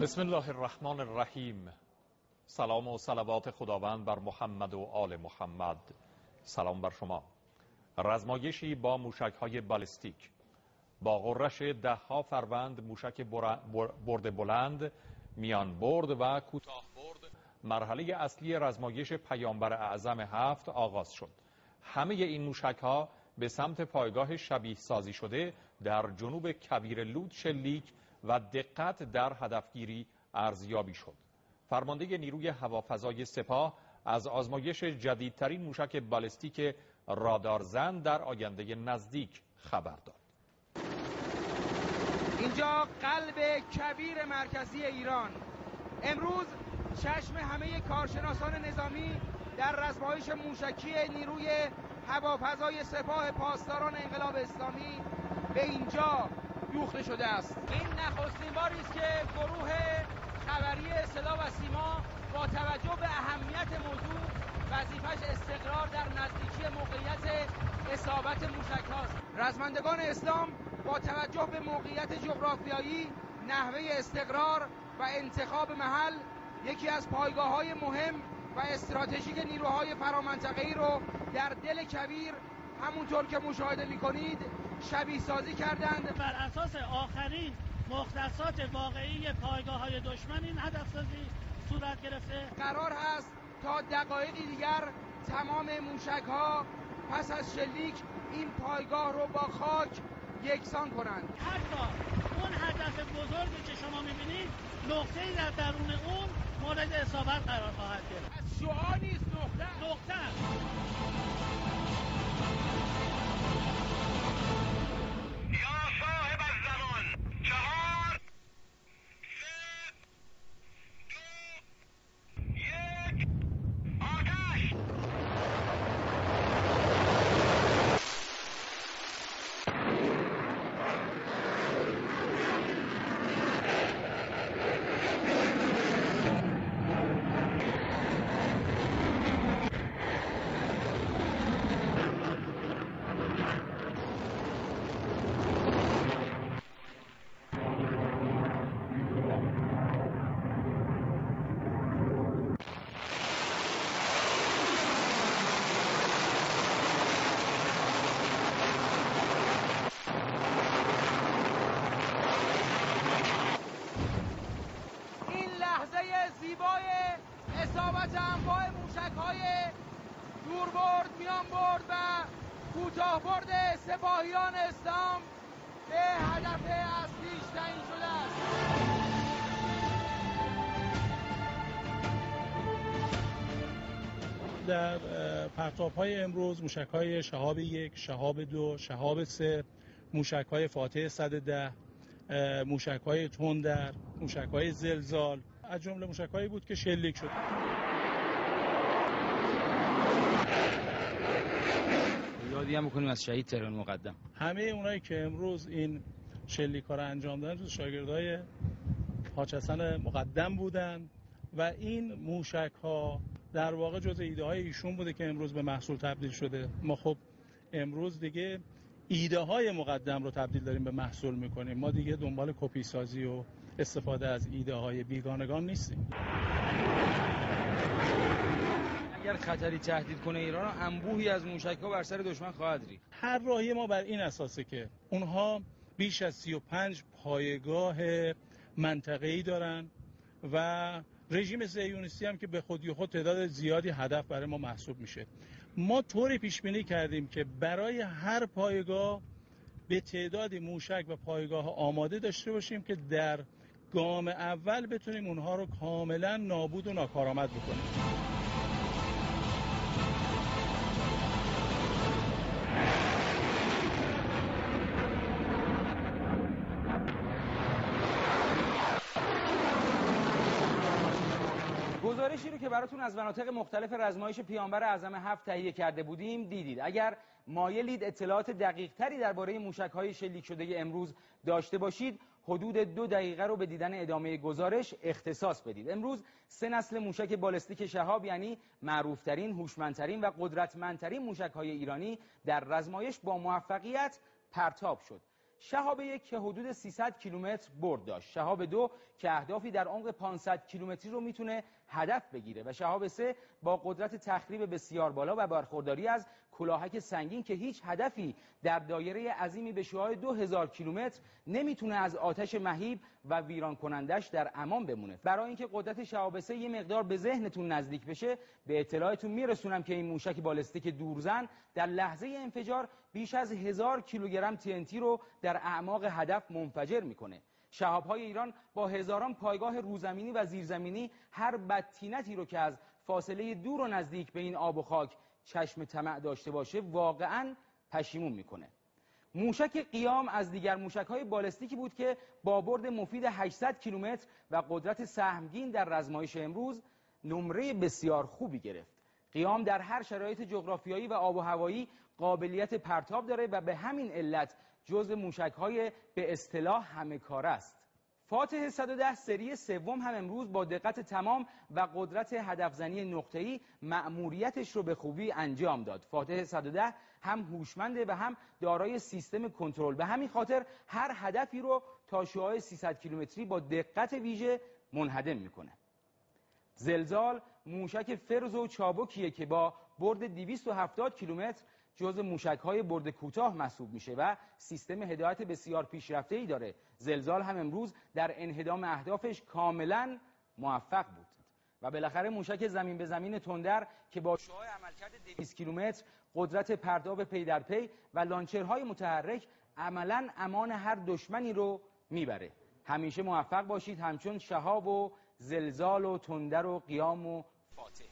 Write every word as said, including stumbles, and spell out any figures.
بسم الله الرحمن الرحیم. سلام و صلوات خداوند بر محمد و آل محمد. سلام بر شما. رزمایشی با موشک‌های بالستیک با غرش ده ها فروند موشک برد بلند، میان برد و کوتاه برد مرحله اصلی رزمایش پیامبر اعظم هفت آغاز شد. همه این موشک‌ها به سمت پایگاه شبیه سازی شده در جنوب کویر لود شلیک و دقت در هدفگیری ارزیابی شد. فرمانده نیروی هوافضای سپاه از آزمایش جدیدترین موشک بالستیک رادارزن در آینده نزدیک خبر داد. اینجا قلب کویر مرکزی ایران. امروز چشم همه کارشناسان نظامی در رزمایش موشکی نیروی هوافضای سپاه پاسداران انقلاب اسلامی به اینجا دوخته شده است. این نخستین باری است که گروه خبری صدا و سیما با توجه به اهمیت موضوع وظیفش استقرار در نزدیکی موقعیت اصابت موشک هاست. رزمندگان اسلام با توجه به موقعیت جغرافیایی، نحوه استقرار و انتخاب محل، یکی از پایگاه‌های مهم و استراتژیک نیروهای فرامنطقه‌ای رو در دل کویر همونطور که مشاهده می‌کنید شبیه سازی کردند. بر اساس آخرین مختصات واقعی پایگاه‌های دشمن این هدف سازی صورت گرفته. قرار هست تا دقایقی دیگر تمام موشک‌ها پس از شلیک این پایگاه رو با خاک یکسان کنند. حتی اون هدف بزرگی که شما می‌بینید نقطه‌ای در درون اون مورد اصابت قرار خواهد گرفت. از شعاع نیست، نقطه نقطه زیبای اصابت انواع موشک‌های دوربرد، میان برد و کوتاه برد سپاهیان اسلام به هدف اصلیش تعیین شده است. در پرتاب‌های امروز موشک‌های شهاب یک، شهاب دو، شهاب سه، موشک‌های فاتح صد و ده، موشک‌های تندر، موشک‌های زلزال از جمله موشک‌هایی بود که شلیک شد. یادی هم بکنیم از شهید تهران مقدم. همه اونایی که امروز این شلیک‌ها رو انجام دادن جز شاگردای حاج حسن مقدم بودن و این موشک‌ها در واقع جز ایده‌های ایشون بوده که امروز به محصول تبدیل شده. ما خب امروز دیگه ایده های مقدم رو تبدیل داریم به محصول میکنیم. ما دیگه دنبال کپی سازی و استفاده از ایده های بیگانگان نیستیم. اگر خطری تهدید کنه ایران، انبوهی از موشک‌ها بر سر دشمن خواهد ریخت. هر راهی ما بر این اساسه که اونها بیش از سی و پنج پایگاه منطقه‌ای دارن و رژیم صهیونیستی هم که به خودی خود تعداد زیادی هدف برای ما محسوب میشه. ما طوری پیش بینی کردیم که برای هر پایگاه به تعداد موشک و پایگاه آماده داشته باشیم که در گام اول بتونیم اونها رو کاملا نابود و ناکارآمد بکنیم. گزارشی رو که براتون از مناطق مختلف رزمایش پیامبر اعظم هفت تهیه کرده بودیم دیدید. اگر مایلید اطلاعات دقیق تری درباره موشک‌های شلیک شده امروز داشته باشید، حدود دو دقیقه رو به دیدن ادامه گزارش اختصاص بدید. امروز سه نسل موشک بالستیک شهاب، یعنی معروفترین، هوشمندترین و قدرتمندترین موشک‌های ایرانی در رزمایش با موفقیت پرتاب شد. شهاب یک که حدود سیصد کیلومتر برد داشت، شهاب دو که اهدافی در عمق پانصد کیلومتری رو میتونه هدف بگیره و شهاب سه با قدرت تخریب بسیار بالا و برخورداری از کلاهک سنگین که هیچ هدفی در دایره عظیمی به شعاع دو هزار کیلومتر نمیتونه از آتش مهیب و ویران کنندش در امان بمونه. برای اینکه قدرت شهاب سه یه مقدار به ذهنتون نزدیک بشه، به اطلاعتون میرسونم که این موشک بالستیک دورزن در لحظه انفجار بیش از هزار کیلوگرم تی ان تی رو در اعماق هدف منفجر میکنه. شهاب‌های ایران با هزاران پایگاه روزمینی و زیرزمینی هر بدتینتی رو که از فاصله دور و نزدیک به این آب و خاک چشم طمع داشته باشه واقعاً پشیمون میکنه. موشک قیام از دیگر موشک‌های بالستیکی بود که با برد مفید هشتصد کیلومتر و قدرت سهمگین در رزمایش امروز نمره بسیار خوبی گرفت. قیام در هر شرایط جغرافیایی و آب و هوایی قابلیت پرتاب داره و به همین علت جزو موشک‌های به اصطلاح همه کاره است. فاتح صد و ده سری سوم هم امروز با دقت تمام و قدرت هدفزنی نقطه‌ای مأموریتش رو به خوبی انجام داد. فاتح صد و ده هم هوشمنده و هم دارای سیستم کنترل، به همین خاطر هر هدفی رو تا شعاع سیصد کیلومتری با دقت ویژه منهدم میکنه. زلزال موشک فرز و چابکیه که با برد دویست و هفتاد کیلومتر جزو موشک‌های برد کوتاه محسوب میشه و سیستم هدایت بسیار پیشرفته‌ای داره. زلزال هم امروز در انهدام اهدافش کاملا موفق بود. و بالاخره موشک زمین به زمین تندر که با شعاع عملکرد دویست کیلومتر، قدرت پرتاب پی در پی و لانچرهای متحرک عملاً امان هر دشمنی رو میبره. همیشه موفق باشید همچون شهاب و زلزال و تندر و قیام و فاتح.